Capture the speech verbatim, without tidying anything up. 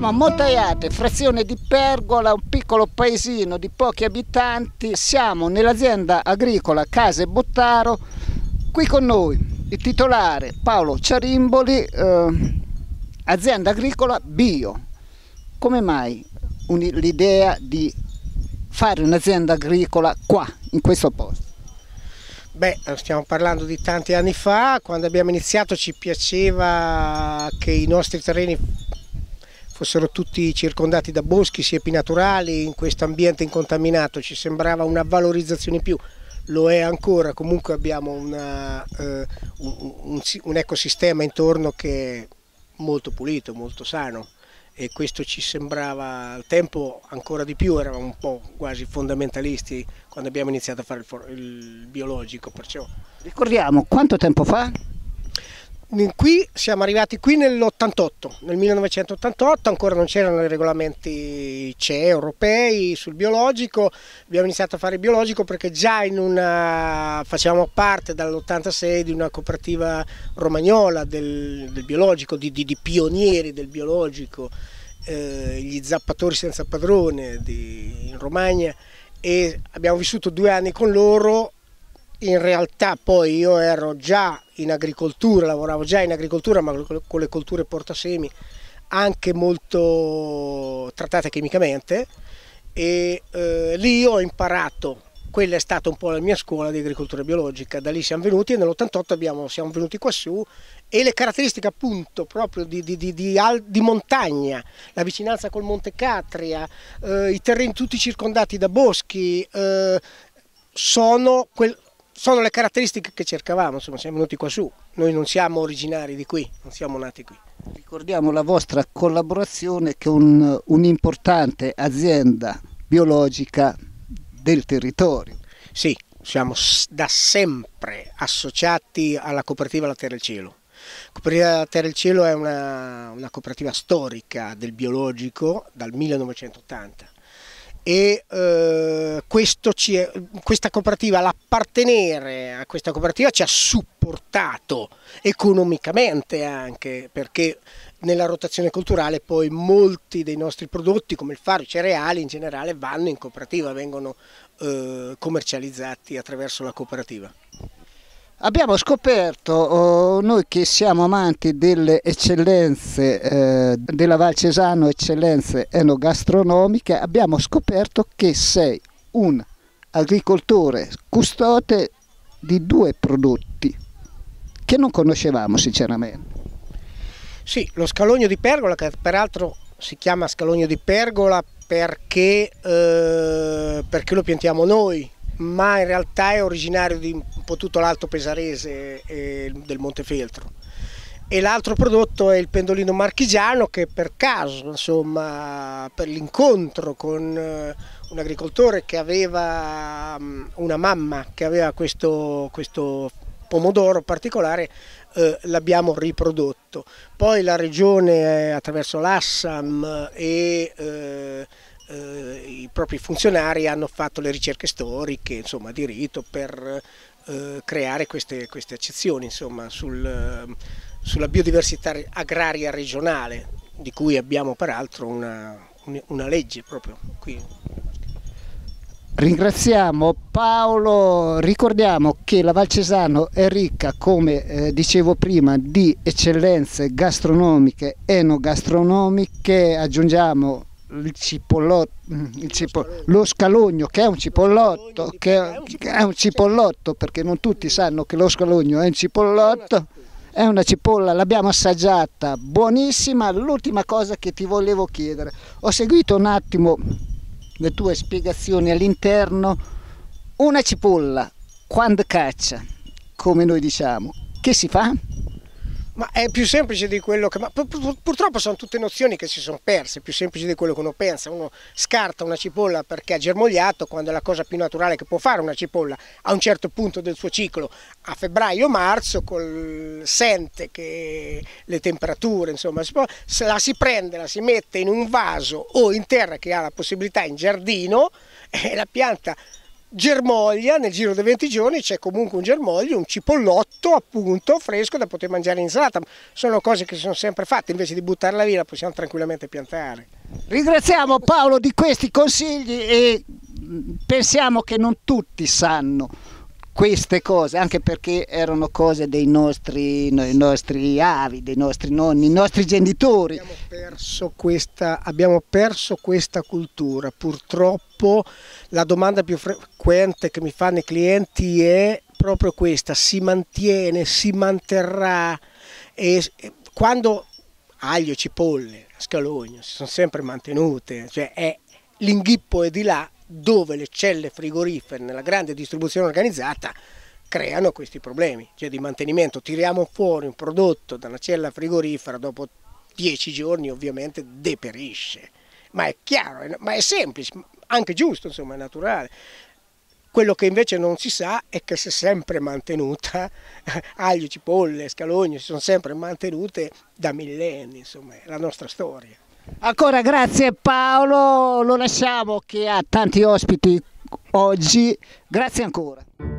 Siamo a Montaiate, frazione di Pergola, un piccolo paesino di pochi abitanti. Siamo nell'azienda agricola Case Bottaro. Qui con noi il titolare Paolo Ciarimboli, eh, azienda agricola bio. Come mai l'idea di fare un'azienda agricola qua, in questo posto? Beh, stiamo parlando di tanti anni fa. Quando abbiamo iniziato ci piaceva che i nostri terreni fossero tutti circondati da boschi, siepi naturali, in questo ambiente incontaminato. Ci sembrava una valorizzazione in più, lo è ancora. Comunque abbiamo una, eh, un, un, un ecosistema intorno che è molto pulito, molto sano, e questo ci sembrava al tempo ancora di più. Eravamo un po' quasi fondamentalisti quando abbiamo iniziato a fare il, il biologico. Perciò ricordiamo quanto tempo fa? Qui siamo arrivati qui nell'ottantotto, nel millenovecentottantotto, ancora non c'erano i regolamenti C E europei sul biologico. Abbiamo iniziato a fare il biologico perché già in una, facevamo parte dall'ottantasei di una cooperativa romagnola del, del biologico, di, di, di pionieri del biologico, eh, gli zappatori senza padrone di, in Romagna, e abbiamo vissuto due anni con loro. In realtà poi io ero già in agricoltura, lavoravo già in agricoltura, ma con le colture portasemi anche molto trattate chimicamente, e eh, lì ho imparato. Quella è stata un po' la mia scuola di agricoltura biologica. Da lì siamo venuti e nell'ottantotto siamo venuti quassù, e le caratteristiche appunto proprio di, di, di, di, di montagna, la vicinanza col Monte Catria, eh, i terreni tutti circondati da boschi, eh, sono quel... sono le caratteristiche che cercavamo. Insomma, siamo venuti qua su. Noi non siamo originari di qui, non siamo nati qui. Ricordiamo la vostra collaborazione con un'importante azienda biologica del territorio. Sì, siamo da sempre associati alla cooperativa La Terra e il Cielo. La cooperativa La Terra e il Cielo è una, una cooperativa storica del biologico dal millenovecentottanta. E eh, questo ci è, questa cooperativa, l'appartenere a questa cooperativa ci ha supportato economicamente, anche perché nella rotazione culturale poi molti dei nostri prodotti, come il faro, i cereali in generale, vanno in cooperativa, vengono eh, commercializzati attraverso la cooperativa. Abbiamo scoperto, oh, noi che siamo amanti delle eccellenze eh, della Val Cesano, eccellenze enogastronomiche, abbiamo scoperto che sei un agricoltore custode di due prodotti che non conoscevamo sinceramente. Sì, lo scalogno di Pergola, che peraltro si chiama scalogno di Pergola perché, eh, perché lo piantiamo noi, ma in realtà è originario di un po' tutto l'Alto Pesarese e del Montefeltro. E l'altro prodotto è il pendolino marchigiano, che per caso, insomma, per l'incontro con un agricoltore che aveva una mamma che aveva questo, questo pomodoro particolare, eh, l'abbiamo riprodotto. Poi la regione, attraverso l'Assam e eh, eh, i propri funzionari, hanno fatto le ricerche storiche, insomma, di rito, per eh, creare queste, queste accezioni, insomma, sul, sulla biodiversità agraria regionale, di cui abbiamo peraltro una, una legge proprio qui. Ringraziamo Paolo, ricordiamo che la Val Cesano è ricca, come eh, dicevo prima, di eccellenze gastronomiche, enogastronomiche. Aggiungiamo il cipollotto, il cipo, lo scalogno, che è un cipollotto, che è, che è un cipollotto, perché non tutti sanno che lo scalogno è un cipollotto, è una cipolla, l'abbiamo assaggiata, buonissima. L'ultima cosa che ti volevo chiedere, ho seguito un attimo le tue spiegazioni all'interno. Una cipolla quando caccia, come noi diciamo, che si fa? Ma è più semplice di quello che... Ma purtroppo sono tutte nozioni che si sono perse, più semplice di quello che uno pensa. Uno scarta una cipolla perché ha germogliato, quando è la cosa più naturale che può fare una cipolla a un certo punto del suo ciclo, a febbraio-marzo, col sente che le temperature, insomma, se la si prende, la si mette in un vaso o in terra che ha la possibilità in giardino, e la pianta germoglia, nel giro di venti giorni c'è comunque un germoglio, un cipollotto appunto fresco da poter mangiare in insalata. Sono cose che si sono sempre fatte, invece di buttarla via la possiamo tranquillamente piantare. Ringraziamo Paolo di questi consigli e pensiamo che non tutti sanno queste cose, anche perché erano cose dei nostri, dei nostri avi, dei nostri nonni, i nostri genitori. Abbiamo perso questa, abbiamo perso questa cultura. Purtroppo la domanda più frequente che mi fanno i clienti è proprio questa: si mantiene, si manterrà? E quando aglio, cipolle, scalogno si sono sempre mantenute, cioè è, l'inghippo è di là, dove le celle frigorifere nella grande distribuzione organizzata creano questi problemi, cioè di mantenimento. Tiriamo fuori un prodotto da una cella frigorifera, dopo dieci giorni ovviamente deperisce, ma è chiaro, ma è semplice, anche giusto, insomma, è naturale. Quello che invece non si sa è che si è sempre mantenuta, aglio, cipolle, scalogno si sono sempre mantenute da millenni, insomma, è la nostra storia. Ancora grazie Paolo, lo lasciamo che ha tanti ospiti oggi, grazie ancora.